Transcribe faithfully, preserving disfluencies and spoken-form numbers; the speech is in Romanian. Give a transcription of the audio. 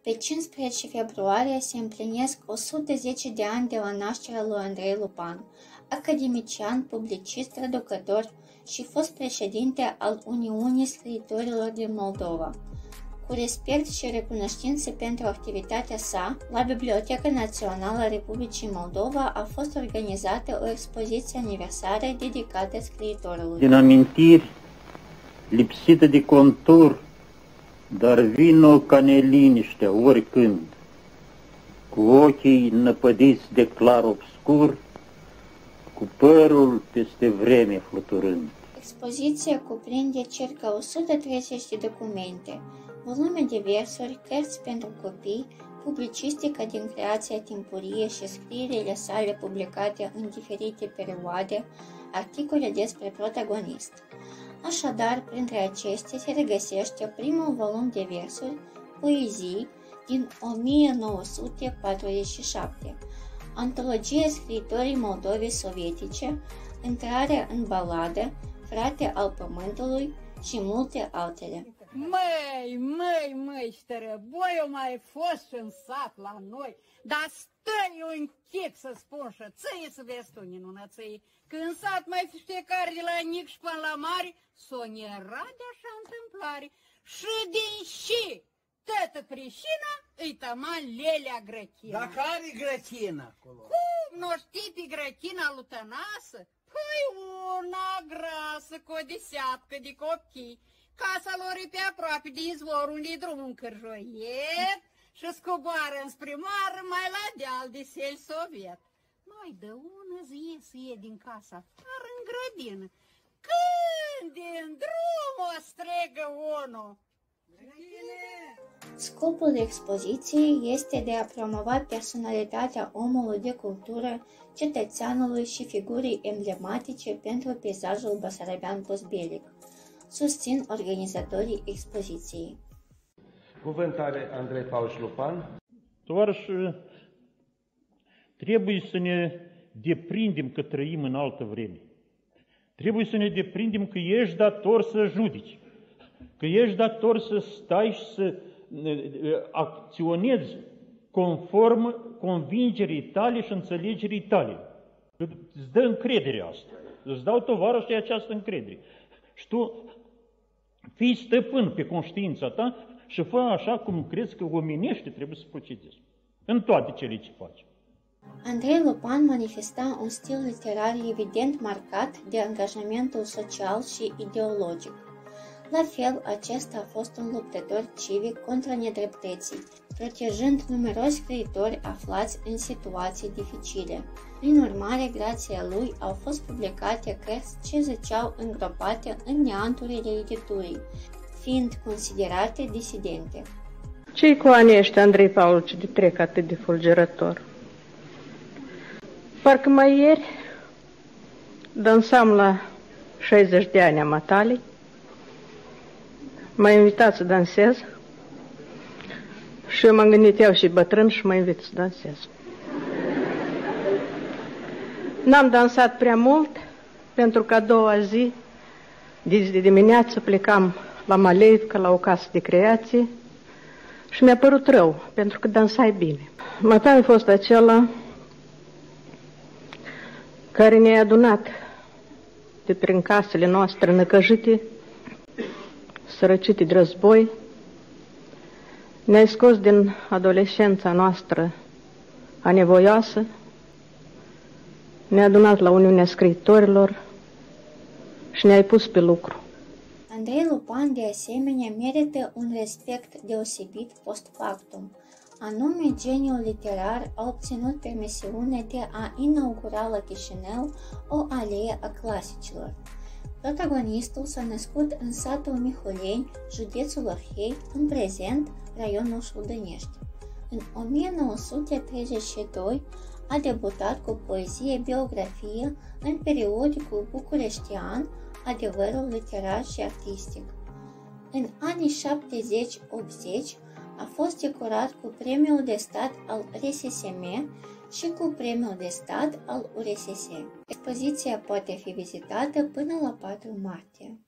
Pe cincisprezece februarie se împlinesc o sută zece de ani de la nașterea lui Andrei Lupan, academician, publicist, traducător și fost președinte al Uniunii Scriitorilor din Moldova. Cu respect și recunoștință pentru activitatea sa, la Biblioteca Națională a Republicii Moldova a fost organizată o expoziție aniversară dedicată scriitorului. Din amintiri, lipsită de contur, dar vino ca neliniștea oricând, cu ochii năpădiți de clar obscur, cu părul peste vreme fluturând. Expoziția cuprinde circa o sută treizeci de documente, volume de versuri, cărți pentru copii, publicistica din creația timpurie și scrierile sale publicate în diferite perioade, articole despre protagonist. Așadar, printre acestea se regăsește primul volum de versuri, Poezii, din o mie nouă sute patruzeci și șapte, antologia Scriitorii Moldovei Sovietice, Intrarea în baladă, Frate al Pământului și multe altele. Măi, măi, măi, ștărăboiul mai fost în sat la noi, dar stă-i un chip să spun și ție să vezi tu minunății, că în sat mai fiecare de la mic și până la mare, s-o-nera de așa întâmplare și din și tătă prișina îi taman Lelea Grăchina. Dar care grăchina acolo? Cum nu știi pe grăchina lui Tănasă? Păi una grasă cu o deseatcă de copii. Casa lor e pe aproape de izvor unde-i drumul în Cârjoiet și scoboară înspre mare mai la deal de sel soviet. Mai de ună zi ies din casa afară în grădină. Când din drum o stregă unul. Scopul expoziției este de a promova personalitatea omului de cultură, cetățeanului și figurii emblematice pentru peisajul basarabean postbelic, susțin organizatorii expoziției. Cuvânt are Andrei Paul Lupan. Tovarăși, trebuie să ne deprindem că trăim în altă vreme. Trebuie să ne deprindem că ești dator să judici, că ești dator să stai și să acționezi conform convingerii tale și înțelegerii tale. Îți dă încredere asta. Îți dau tovarășii această încredere. Și tu fii stăpân pe conștiința ta și fă așa cum crezi că omenește trebuie să procedezi. În toate cele ce faci. Andrei Lupan manifesta un stil literar evident marcat de angajamentul social și ideologic. La fel, acesta a fost un luptător civic contra nedreptății, protejând numeroși scriitori aflați în situații dificile. Prin urmare, grație lui au fost publicate cărți ce ziceau îngropate în neanturile editurii, fiind considerate disidente. Ce-i cu anii ăștia, Andrei Paul, ce de trec atât de fulgerător? Parcă mai ieri dansam la șaizeci de ani a matalei, m-a invitat să dansez și eu m-am gândit, iau și bătrân și mă invit să dansez. N-am dansat prea mult, pentru că a doua zi, de dimineață, plecam la Maleivca, la o casă de creație și mi-a părut rău, pentru că dansai bine. Matai a fost acela care ne-a adunat de prin casele noastre năcăjite, sărăcite de război, ne-ai scos din adolescența noastră anevoioasă, ne-a adunat la Uniunea Scriitorilor și ne-ai pus pe lucru. Andrei Lupan, de asemenea, merită un respect deosebit post factum. Anume, geniul literar a obținut permisiune de a inaugura la Chișinău o alee a clasicilor. Protagonistul s-a născut în satul Mihuleni, județul Orhei, în prezent raionul Șuldănești. În o mie nouă sute treizeci și doi a debutat cu poezie biografie în periodicul bucureștean Adevărul literar și artistic. În anii șaptezeci optzeci a fost decorat cu Premiul de Stat al R S S M și cu Premiul de Stat al U R S S. Expoziția poate fi vizitată până la patru martie.